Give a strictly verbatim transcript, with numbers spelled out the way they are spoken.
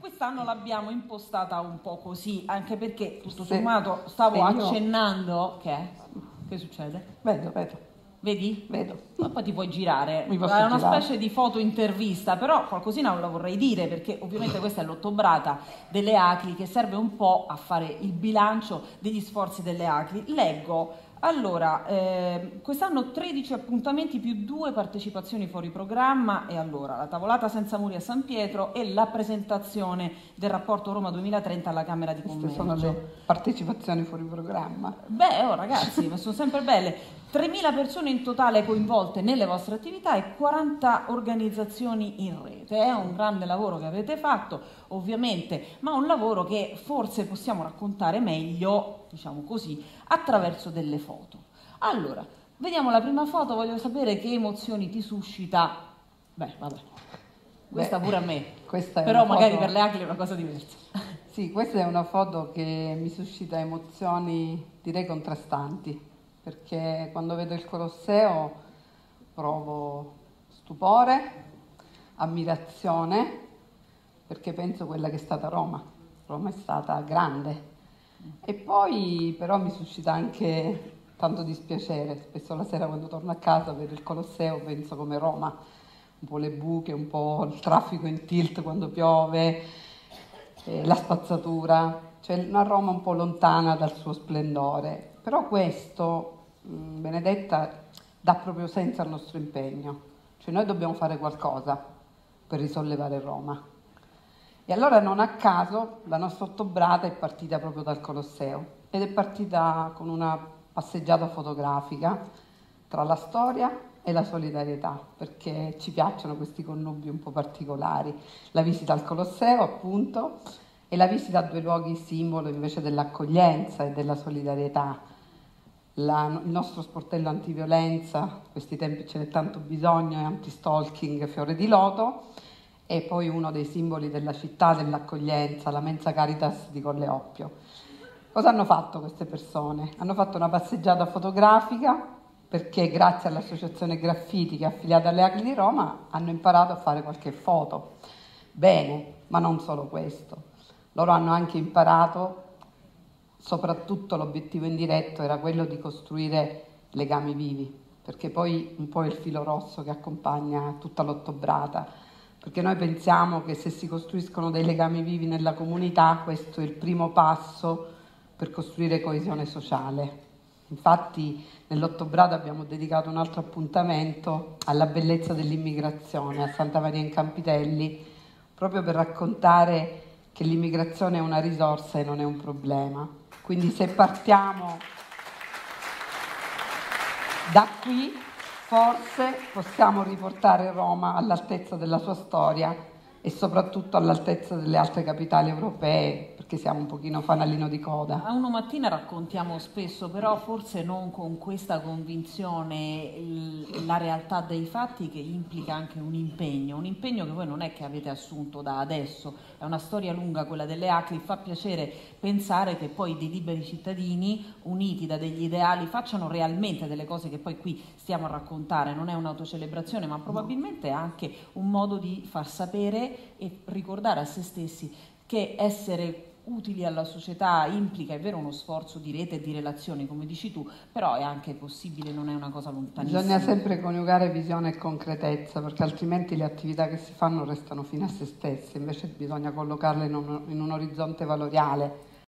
quest'anno l'abbiamo impostata un po' così, anche perché tutto sommato stavo io... accennando che che succede? Vedo, vedo. Vedi? Vedo. Ma poi ti puoi girare. Mi posso è una girare. specie di foto intervista, però qualcosina non la vorrei dire, perché ovviamente questa è l'ottobrata delle A C L I che serve un po' a fare il bilancio degli sforzi delle A C L I. Leggo. Allora, eh, quest'anno tredici appuntamenti più due partecipazioni fuori programma, e allora la tavolata senza muri a San Pietro e la presentazione del rapporto Roma duemilatrenta alla Camera di Commercio. Queste sono le partecipazioni fuori programma. Beh, oh ragazzi, ma sono sempre belle. tremila persone in totale coinvolte nelle vostre attività e quaranta organizzazioni in rete. È un grande lavoro che avete fatto, ovviamente, ma un lavoro che forse possiamo raccontare meglio, diciamo così, attraverso delle foto. Allora, vediamo la prima foto, voglio sapere che emozioni ti suscita. Beh, vabbè, questa Beh, pure a me, però magari foto... per le A C L I è una cosa diversa. Sì, questa è una foto che mi suscita emozioni, direi, contrastanti, perché quando vedo il Colosseo provo stupore, ammirazione, perché penso quella che è stata Roma. Roma è stata grande. E poi però mi suscita anche tanto dispiacere. Spesso la sera quando torno a casa vedo il Colosseo, penso come Roma, un po' le buche, un po' il traffico in tilt quando piove, eh, la spazzatura, cioè una Roma un po' lontana dal suo splendore. Però questo, mh, Benedetta, dà proprio senso al nostro impegno. Cioè noi dobbiamo fare qualcosa per risollevare Roma. E allora non a caso la nostra ottobrata è partita proprio dal Colosseo ed è partita con una passeggiata fotografica tra la storia e la solidarietà, perché ci piacciono questi connubi un po' particolari. La visita al Colosseo, appunto, e la visita a due luoghi simbolo invece dell'accoglienza e della solidarietà. La, il nostro sportello antiviolenza, questi tempi ce n'è tanto bisogno, è anti-stalking, Fiore di Loto, e poi uno dei simboli della città, dell'accoglienza, la Mensa Caritas di Colle Oppio. Cosa hanno fatto queste persone? Hanno fatto una passeggiata fotografica perché grazie all'associazione Graffiti che è affiliata alle A C L I di Roma hanno imparato a fare qualche foto. Bene, ma non solo questo. Loro hanno anche imparato, soprattutto l'obiettivo indiretto era quello di costruire legami vivi, perché poi un po' è il filo rosso che accompagna tutta l'ottobrata. Perché noi pensiamo che se si costruiscono dei legami vivi nella comunità, questo è il primo passo per costruire coesione sociale. Infatti nell'ottobrata abbiamo dedicato un altro appuntamento alla bellezza dell'immigrazione, a Santa Maria in Campitelli, proprio per raccontare che l'immigrazione è una risorsa e non è un problema. Quindi se partiamo da qui, forse possiamo riportare Roma all'altezza della sua storia e soprattutto all'altezza delle altre capitali europee, perché siamo un pochino fanalino di coda. A Uno Mattina raccontiamo spesso, però forse non con questa convinzione, la realtà dei fatti che implica anche un impegno, un impegno che voi non è che avete assunto da adesso, è una storia lunga quella delle A C L I, fa piacere pensare che poi dei liberi cittadini uniti da degli ideali facciano realmente delle cose che poi qui stiamo a raccontare, non è un'autocelebrazione ma probabilmente è anche un modo di far sapere e ricordare a se stessi che essere utili alla società implica, è vero, uno sforzo di rete e di relazioni, come dici tu, però è anche possibile, non è una cosa lontanissima. Bisogna sempre coniugare visione e concretezza, perché altrimenti le attività che si fanno restano fine a se stesse, invece bisogna collocarle in un, in un orizzonte valoriale.